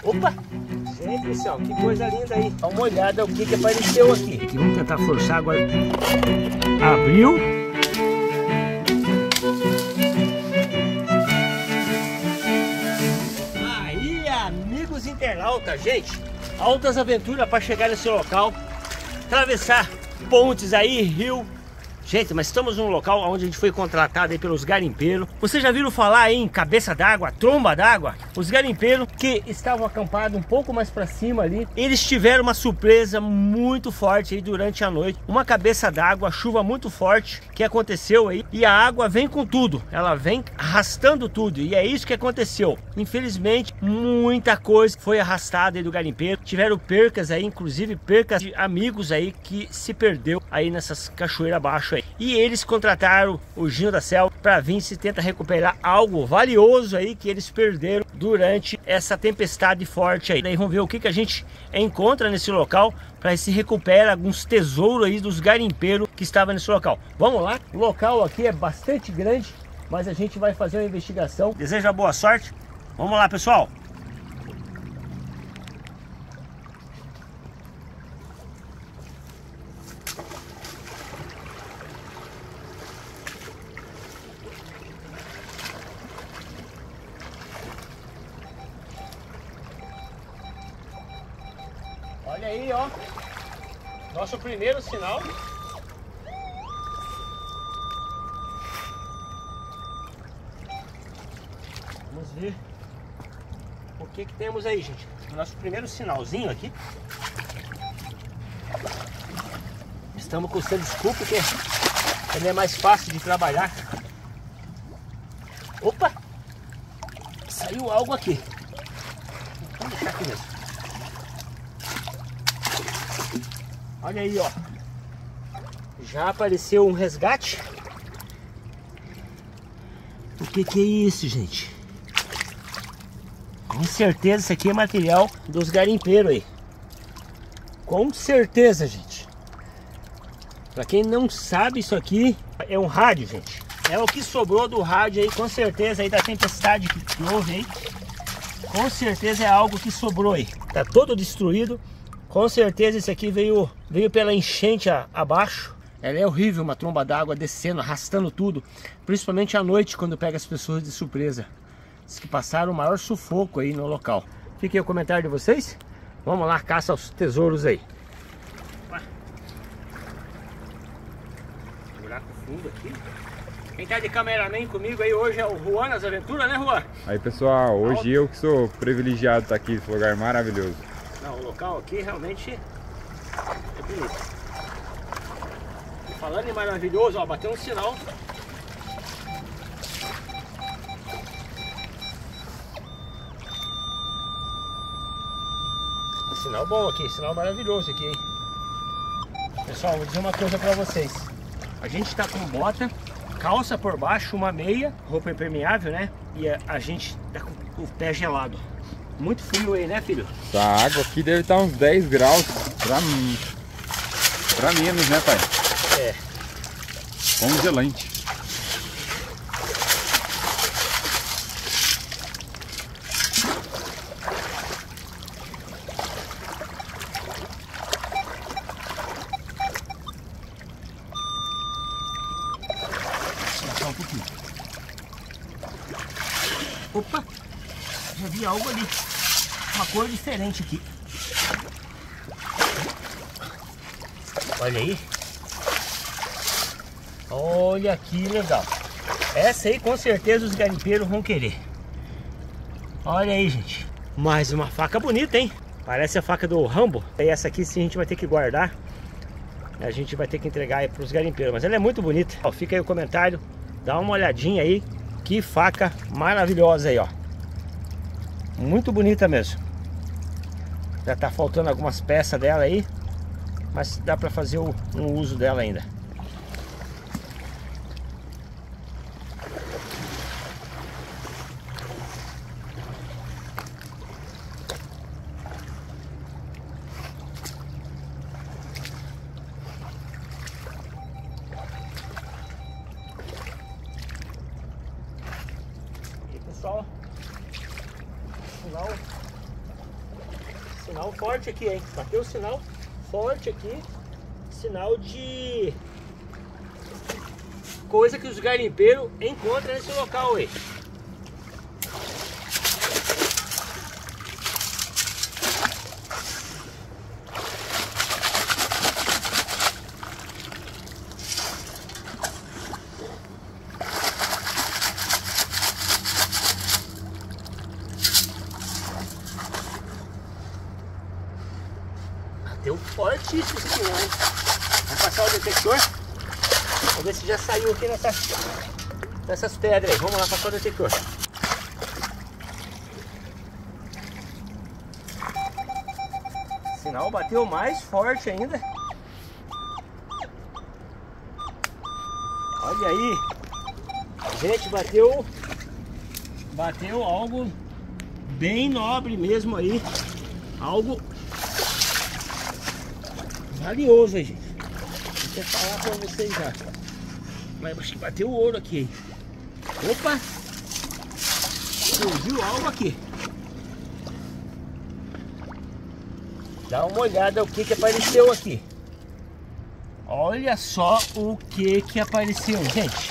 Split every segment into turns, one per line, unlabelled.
Opa! Gente do céu, que coisa linda aí. Dá uma olhada o que apareceu aqui. Vamos tentar forçar agora. Abriu. Aí, amigos internautas, gente, altas aventuras para chegar nesse local. Atravessar pontes aí, rio. Gente, mas estamos num local onde a gente foi contratado aí pelos garimpeiros. Vocês já viram falar aí em cabeça d'água, tromba d'água? Os garimpeiros que estavam acampados um pouco mais para cima ali, eles tiveram uma surpresa muito forte aí durante a noite. Uma cabeça d'água, chuva muito forte que aconteceu aí. E a água vem com tudo, ela vem arrastando tudo. E é isso que aconteceu. Infelizmente, muita coisa foi arrastada aí do garimpeiro. Tiveram percas aí, inclusive percas de amigos aí que se perdeu aí nessas cachoeiras abaixo aí. E eles contrataram o Gino da Selva para vir se tentar recuperar algo valioso aí que eles perderam durante essa tempestade forte aí. Daí vamos ver o que a gente encontra nesse local para se recupera alguns tesouros aí dos garimpeiros que estavam nesse local. Vamos lá, o local aqui é bastante grande, mas a gente vai fazer uma investigação. Desejo boa sorte. Vamos lá, pessoal. Olha aí, ó, nosso primeiro sinal. Vamos ver o que temos aí, gente. Nosso primeiro sinalzinho aqui. Estamos com o telescópio, porque ele é mais fácil de trabalhar. Opa! Saiu algo aqui. Vamos deixar aqui mesmo. Olha aí, ó. Já apareceu um resgate. O que é isso, gente? Com certeza isso aqui é material dos garimpeiros aí. Com certeza, gente. Pra quem não sabe, isso aqui é um rádio, gente. É o que sobrou do rádio aí, com certeza aí da tempestade que houve aí. Com certeza é algo que sobrou aí. Tá todo destruído. Com certeza isso aqui veio pela enchente abaixo. Ela é horrível, uma tromba d'água descendo, arrastando tudo. Principalmente à noite, quando pega as pessoas de surpresa. Diz que passaram o maior sufoco aí no local. Fica aí o comentário de vocês. Vamos lá, caça os tesouros aí. Buraco fundo aqui. Quem tá de cameraman comigo aí hoje é o Juan nas aventuras, né, Juan?
Aí, pessoal, hoje eu que sou privilegiado de estar aqui nesse lugar maravilhoso.
Não, o local aqui realmente é bonito. Falando em maravilhoso, ó, bateu um sinal. Sinal bom aqui, sinal maravilhoso aqui, hein? Pessoal, vou dizer uma coisa pra vocês. A gente tá com bota, calça por baixo, uma meia, roupa impermeável, né? E a gente tá com o pé gelado. Muito frio aí, né, filho?
Essa água aqui deve estar uns 10 graus pra menos, né, pai?
É.
Congelante.
Um pouquinho. Opa! Já vi algo ali. Uma cor diferente aqui. Olha aí. Olha que legal. Essa aí com certeza os garimpeiros vão querer. Olha aí, gente. Mais uma faca bonita, hein? Parece a faca do Rambo. E essa aqui sim a gente vai ter que guardar. A gente vai ter que entregar aí para os garimpeiros. Mas ela é muito bonita. Ó, fica aí o comentário. Dá uma olhadinha aí. Que faca maravilhosa aí, ó. Muito bonita mesmo. Já tá faltando algumas peças dela aí, mas dá para fazer um uso dela ainda. E pessoal, Sinal forte aqui, hein? Bateu o sinal forte aqui. Sinal de coisa que os garimpeiros encontram nesse local aí. Bateu fortíssimo esse sinal, hein? Vamos passar o detector. Vamos ver se já saiu aqui nessas pedras aí. Vamos lá passar o detector. O sinal bateu mais forte ainda. Olha aí. Gente, bateu algo bem nobre mesmo aí. Algo valioso aí, gente. Vou falar pra vocês já. Mas acho que bateu o ouro aqui. Opa! Surgiu algo aqui. Dá uma olhada o que apareceu aqui. Olha só o que apareceu, gente.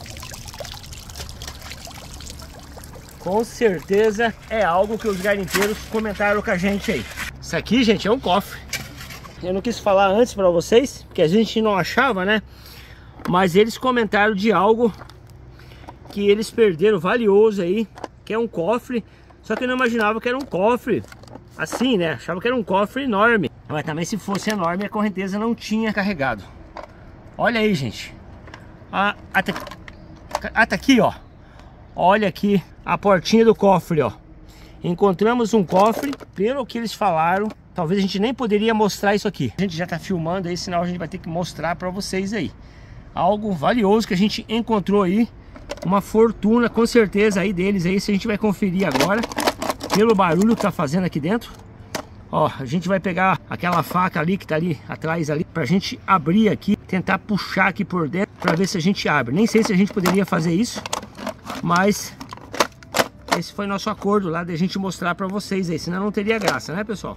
Com certeza é algo que os garimpeiros comentaram com a gente aí. Isso aqui, gente, é um cofre. Eu não quis falar antes pra vocês, porque a gente não achava, né? Mas eles comentaram de algo que eles perderam valioso aí, que é um cofre. Só que eu não imaginava que era um cofre assim, né? Achava que era um cofre enorme. Mas também se fosse enorme, a correnteza não tinha carregado. Olha aí, gente. Tá aqui, ó. Olha aqui a portinha do cofre, ó. Encontramos um cofre, pelo que eles falaram. Talvez a gente nem poderia mostrar isso aqui. A gente já tá filmando aí, senão a gente vai ter que mostrar pra vocês aí. Algo valioso que a gente encontrou aí. Uma fortuna, com certeza, aí deles aí. Se a gente vai conferir agora, pelo barulho que tá fazendo aqui dentro. Ó, a gente vai pegar aquela faca ali que tá ali atrás ali, pra gente abrir aqui, tentar puxar aqui por dentro, pra ver se a gente abre. Nem sei se a gente poderia fazer isso, mas esse foi nosso acordo lá de a gente mostrar pra vocês aí, senão não teria graça, né, pessoal?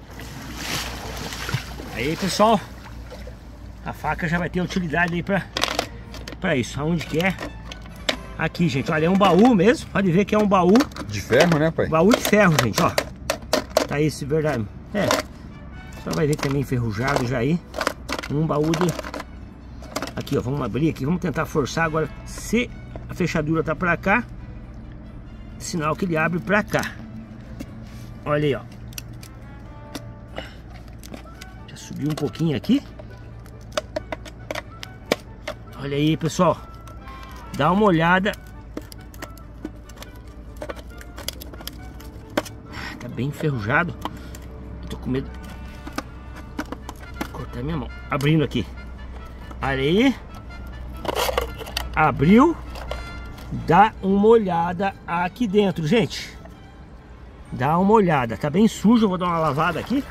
Aí, pessoal, a faca já vai ter utilidade aí pra isso. Aonde que é? Aqui, gente, olha, é um baú mesmo. Pode ver que é um baú
de ferro, né, pai?
Baú de ferro, gente, ó. Tá esse, verdade. É, só vai ver também enferrujado já aí. Um baú de... Aqui, ó, vamos abrir aqui. Vamos tentar forçar agora. Se a fechadura tá pra cá, sinal que ele abre pra cá. Olha aí, ó. Já subiu um pouquinho aqui. Olha aí, pessoal. Dá uma olhada. Tá bem enferrujado. Tô com medo. Vou cortar minha mão. Abrindo aqui. Olha aí. Abriu. Dá uma olhada aqui dentro, gente. Dá uma olhada. Tá bem sujo. Eu vou dar uma lavada aqui.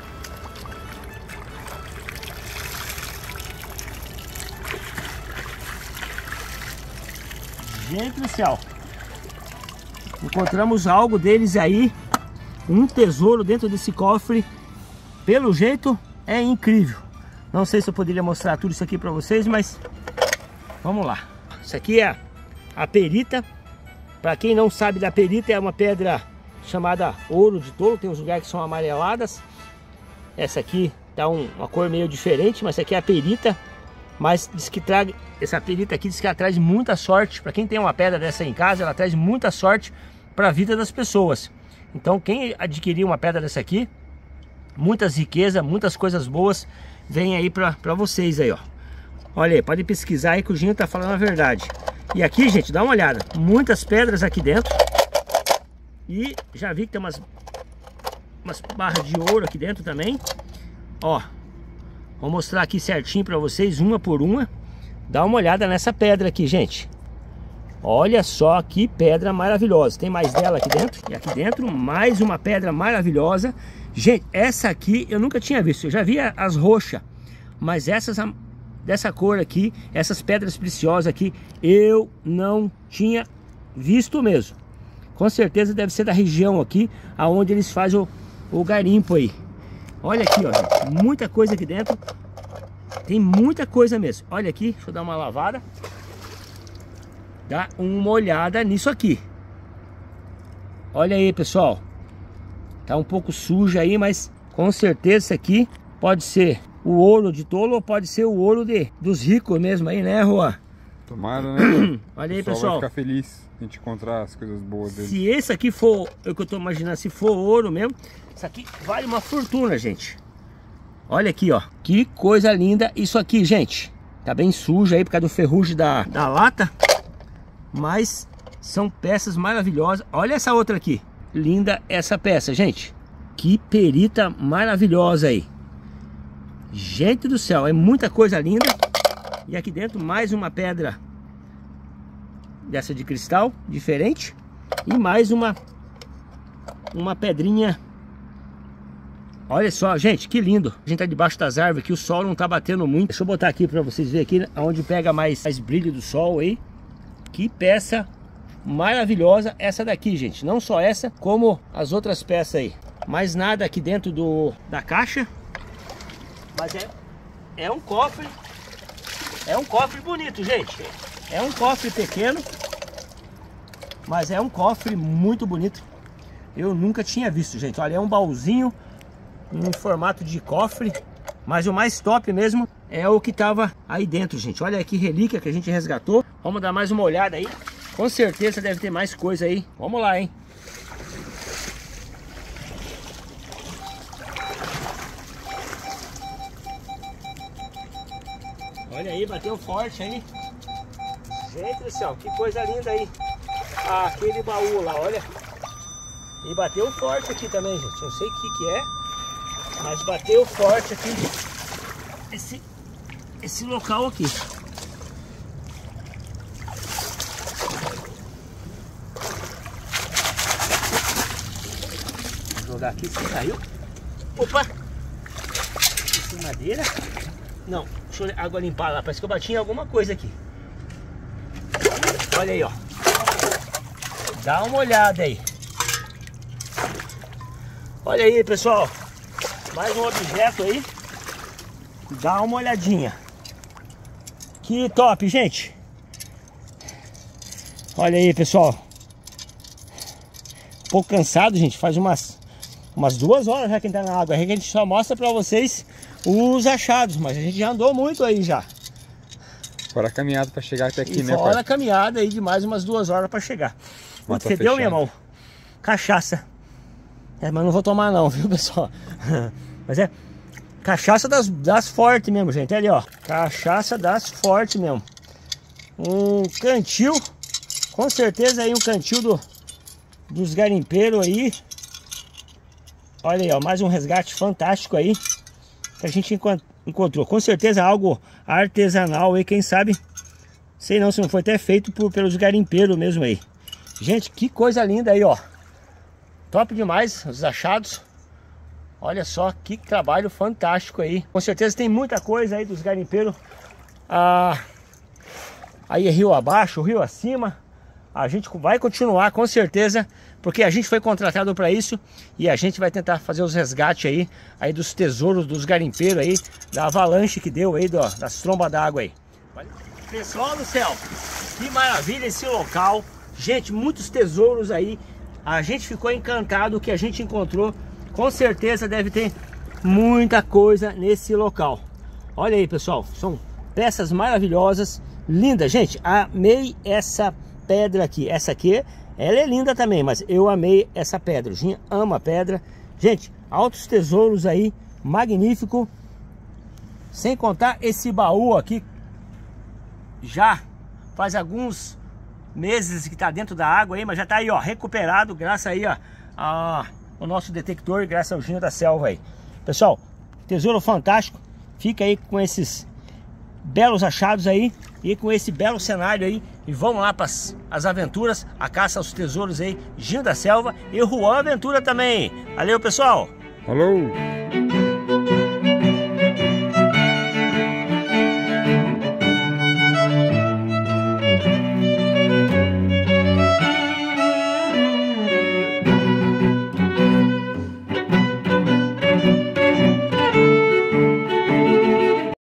Gente do céu. Encontramos algo deles aí. Um tesouro dentro desse cofre. Pelo jeito é incrível. Não sei se eu poderia mostrar tudo isso aqui pra vocês, mas vamos lá. Isso aqui é a perita. Pra quem não sabe da perita, é uma pedra chamada ouro de tolo. Tem uns lugares que são amareladas. Essa aqui tá uma cor meio diferente, mas essa aqui é a perita. Mas diz que essa perita aqui diz que ela traz muita sorte. Para quem tem uma pedra dessa em casa, ela traz muita sorte para a vida das pessoas. Então quem adquirir uma pedra dessa aqui, muitas riquezas, muitas coisas boas vem aí para vocês aí, ó. Olha aí, pode pesquisar aí que o Ginho tá falando a verdade. E aqui, gente, dá uma olhada. Muitas pedras aqui dentro. E já vi que tem umas barras de ouro aqui dentro também. Ó. Vou mostrar aqui certinho pra vocês, uma por uma. Dá uma olhada nessa pedra aqui, gente. Olha só que pedra maravilhosa. Tem mais dela aqui dentro. E aqui dentro mais uma pedra maravilhosa. Gente, essa aqui eu nunca tinha visto. Eu já vi as roxas. Mas essas dessa cor aqui, essas pedras preciosas aqui, eu não tinha visto mesmo. Com certeza deve ser da região aqui, aonde eles fazem o garimpo aí. Olha aqui, ó, gente, muita coisa aqui dentro. Tem muita coisa mesmo. Olha aqui, deixa eu dar uma lavada. Dá uma olhada nisso aqui. Olha aí, pessoal. Tá um pouco sujo aí, mas com certeza isso aqui pode ser o ouro de tolo ou pode ser o ouro dos ricos mesmo aí, né, Juan?
Tomara, né?
Olha aí,
o pessoal
pessoal.
vai ficar feliz se a gente encontrar as coisas boas dele.
Se esse aqui for, é o que eu tô imaginando, se for ouro mesmo, isso aqui vale uma fortuna, gente. Olha aqui, ó. Que coisa linda isso aqui, gente. Tá bem sujo aí por causa do ferrugem da lata. Mas são peças maravilhosas. Olha essa outra aqui. Linda essa peça, gente. Que perita maravilhosa aí. Gente do céu, é muita coisa linda. E aqui dentro mais uma pedra dessa de cristal, diferente. E mais uma pedrinha. Olha só, gente, que lindo. A gente tá debaixo das árvores aqui, o sol não tá batendo muito. Deixa eu botar aqui pra vocês verem aqui, onde pega mais brilho do sol aí. Que peça maravilhosa essa daqui, gente. Não só essa, como as outras peças aí. Mais nada aqui dentro da caixa. Mas é um cofre. É um cofre bonito, gente. É um cofre pequeno, mas é um cofre muito bonito. Eu nunca tinha visto, gente. Olha, é um baúzinho em formato de cofre, mas o mais top mesmo é o que tava aí dentro, gente. Olha que relíquia que a gente resgatou. Vamos dar mais uma olhada aí. Com certeza deve ter mais coisa aí. Vamos lá, hein? Olha aí, bateu forte aí. Gente do céu, que coisa linda aí. Ah, aquele baú lá, olha. E bateu forte aqui também, gente. Não sei o que é, mas bateu forte aqui esse local aqui. Vou jogar aqui se caiu. Opa! Esse madeira. Não, deixa eu água limpar lá. Parece que eu bati em alguma coisa aqui. Olha aí, ó. Dá uma olhada aí. Olha aí, pessoal. Mais um objeto aí. Dá uma olhadinha. Que top, gente. Olha aí, pessoal. Um pouco cansado, gente. Faz umas 2 horas já que tá na água. A gente só mostra pra vocês os achados. Mas a gente já andou muito aí já.
Fora a caminhada pra chegar até aqui, né,
fora
pai?
a caminhada aí de mais umas 2 horas pra chegar. O que fedeu, meu irmão? Cachaça. É, mas não vou tomar não, viu, pessoal? Mas é cachaça das fortes mesmo, gente. Olha ali, ó. Cachaça das fortes mesmo. Um cantil. Com certeza aí um cantil dos garimpeiros aí. Olha aí, ó. Mais um resgate fantástico aí. Que a gente encontrou. Com certeza algo artesanal aí, quem sabe. Sei não, se não foi até feito pelos garimpeiros mesmo aí. Gente, que coisa linda aí, ó. Top demais os achados. Olha só que trabalho fantástico aí. Com certeza tem muita coisa aí dos garimpeiros. Aí é rio abaixo, rio acima. A gente vai continuar com certeza, porque a gente foi contratado para isso. E a gente vai tentar fazer os resgates aí dos tesouros dos garimpeiros aí, da avalanche que deu aí, das trombas d'água aí. Pessoal do céu, que maravilha esse local. Gente, muitos tesouros aí. A gente ficou encantado que a gente encontrou. Com certeza deve ter muita coisa nesse local. Olha aí, pessoal. São peças maravilhosas. Linda, gente. Amei essa pedra aqui. Essa aqui, ela é linda também. Mas eu amei essa pedra. A gente ama a pedra. Gente, altos tesouros aí. Magnífico. Sem contar esse baú aqui. Já faz alguns meses que tá dentro da água aí, mas já tá aí, ó, recuperado, graças aí, ó, ao nosso detector, graças ao Ginho da Selva aí. Pessoal, tesouro fantástico. Fica aí com esses belos achados aí e com esse belo cenário aí. E vamos lá para as aventuras, a caça aos tesouros aí, Ginho da Selva e Juan Aventura também. Valeu, pessoal!
Falou!